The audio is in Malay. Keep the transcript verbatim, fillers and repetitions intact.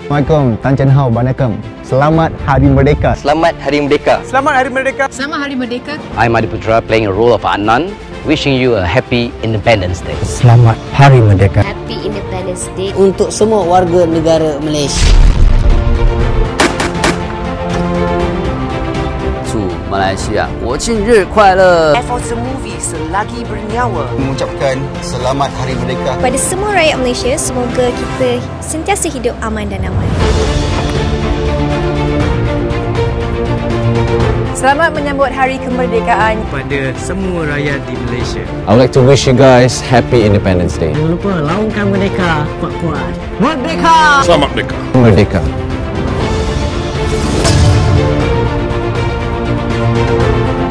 Assalamualaikum, Tan Chen Hao Banakem. Selamat Hari Merdeka. Selamat Hari Merdeka. Selamat Hari Merdeka. Selamat Hari Merdeka. I'm Adi Putra playing a role of Adnan, wishing you a happy Independence Day. Selamat Hari Merdeka. Happy Independence Day untuk semua warga negara Malaysia. 祝马来西亚国庆日快乐 F O C Movie selagi bernyawa Mengucapkan Selamat Hari Merdeka kepada semua rakyat Malaysia. Semoga kita sentiasa hidup aman dan aman. Selamat menyambut Hari Kemerdekaan Kepada semua rakyat di Malaysia. I would like to wish you guys happy Independence Day. Jangan lupa laungkan merdeka kuat-kuat. Merdeka! Selamat Merdeka. Merdeka.